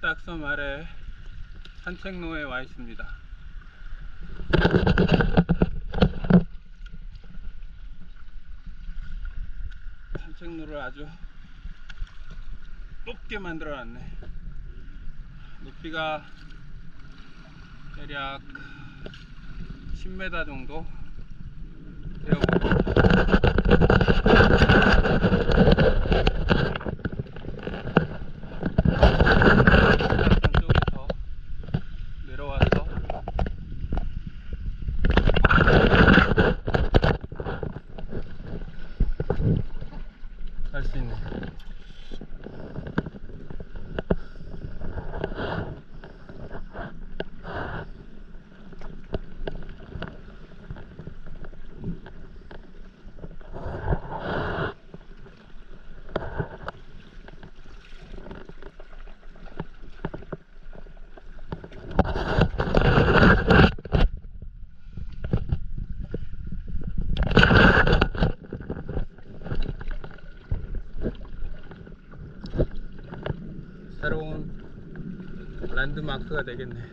딱섬 아래 산책로에 와 있습니다. 산책로를 아주 높게 만들어 놨네. 높이가 대략 10m 정도 되어 보입니다. 쪽에서 내려와서 갈 수 있네. 새로운 랜드마크가 되겠네.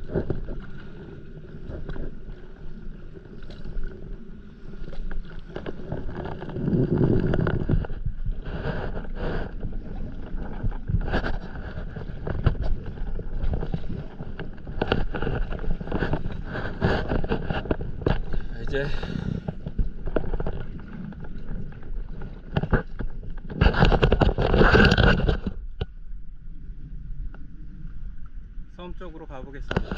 이제 섬 쪽으로 가보겠습니다.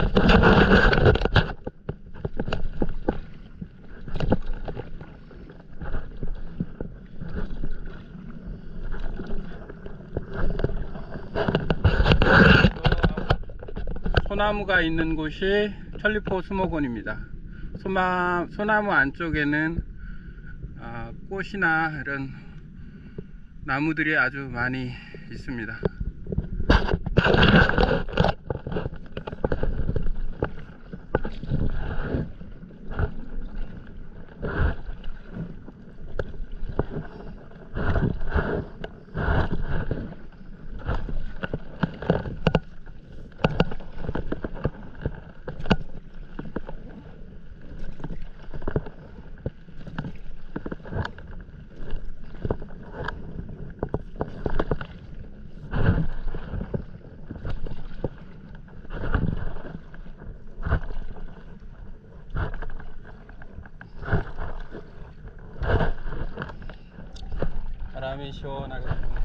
소나무가 있는 곳이 천리포 수목원입니다. 소나무 안쪽에는 꽃이나 이런 나무들이 아주 많이 있습니다. 바람이 시원하게 불고